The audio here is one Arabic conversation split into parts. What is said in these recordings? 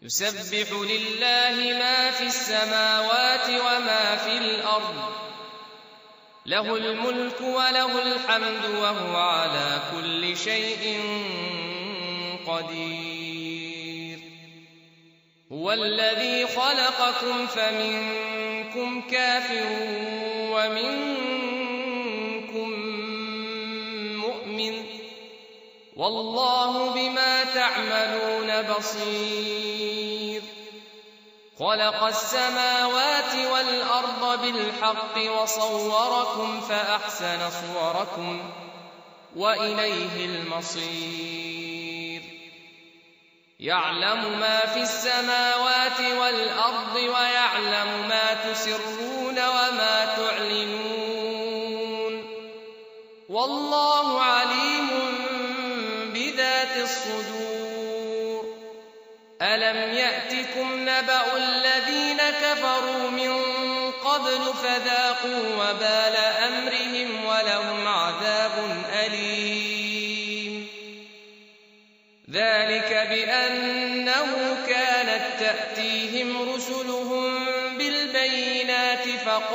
يسبح لله ما في السماوات وما في الأرض له الملك وله الحمد وهو على كل شيء قدير هو الذي خلقكم فمنكم كافر ومنكم مؤمن والله بما تعملون بصير خلق السماوات والأرض بالحق وصوركم فأحسن صوركم وإليه المصير يعلم ما في السماوات والأرض ويعلم ما تسرون وما تعلنون والله عليم بذات الصدور ألم يأتكم نبأ الذين كفروا من قبل فذاقوا وبال أمرهم ولهم عذاب أليم ذلك بأنه كانت تأتيهم رسلهم بالبينات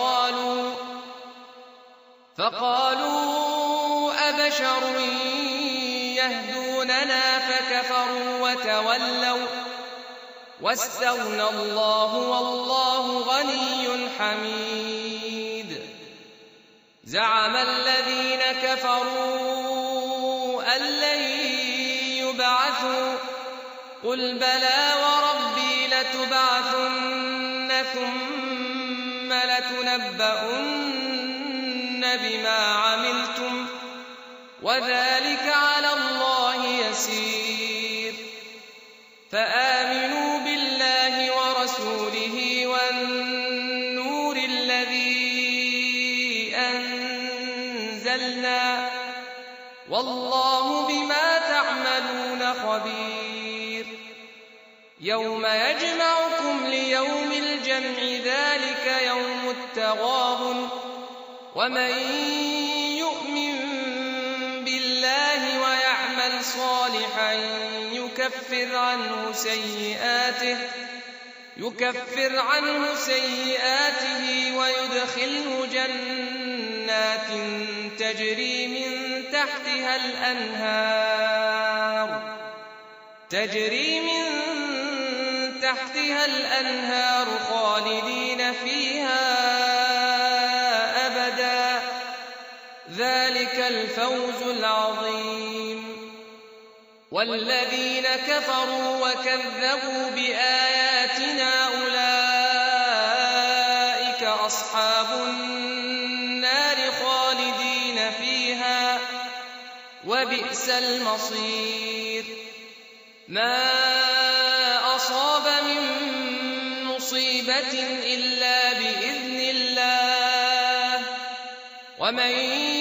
فقالوا أبشر يهدوننا فكفروا وتولوا واستغنى الله والله غني حميد زعم الذين كفروا أن لن يبعثوا قل بلى وربي لتبعثن ثم لتنبؤن بما عملتم وذلك على الله يسير فآمنوا بالله ورسوله والنور الذي أنزلنا والله بما تعملون خبير يوم يجمعكم ليوم الجمع ذلك يوم التغابن ومن يؤمن بالله ويعمل صالحا يكفر عنه سيئاته ويدخله جنات تجري من تحتها الأنهار خالدين فيها أبدا ذلك الفوز العظيم والذين كفروا وكذبوا بآياتنا أولئك أصحاب النار خالدين فيها وبئس المصير ما أصاب من مصيبة إلا بإذن الله ومن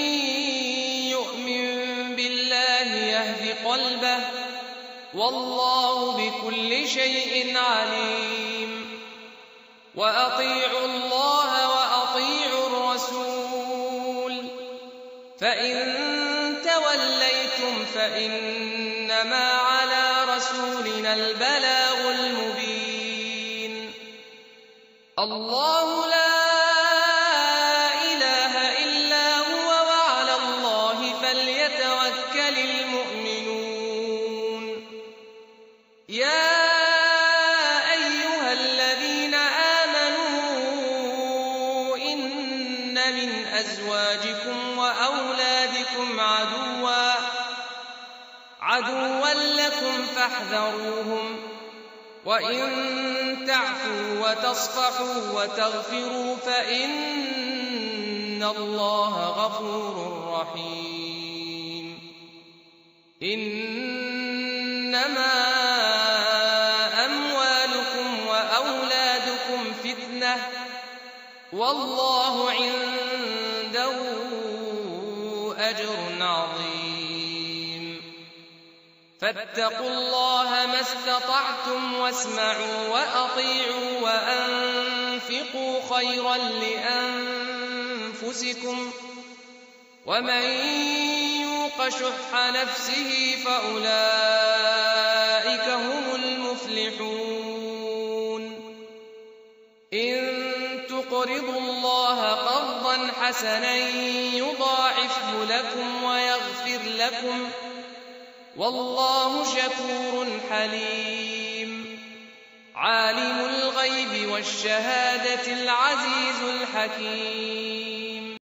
يؤمن بالله يهد قلبه والله بكل شيء عليم وأطيعوا الله وأطيعوا الرسول فإن توليتم فإنما على رسولنا البلاغ المبين الله لا إله إلا هو وعلى الله فليتوكل المؤمنون يا أيها الذين آمنوا إن من أزواجكم وأولادكم عدوا لكم فاحذروهم وإن تعفوا وتصفحوا وتغفروا فإن الله غفور رحيم إنما أموالكم وأولادكم فتنة والله عنده أجر عظيم فاتقوا الله ما استطعتم واسمعوا وأطيعوا وأنفقوا خيرا لأنفسكم ومن يوق شح نفسه فأولئك هم المفلحون تقرضوا الله قرضا حسنا يضاعفه لكم ويغفر لكم والله شكور حليم عالم الغيب والشهادة العزيز الحكيم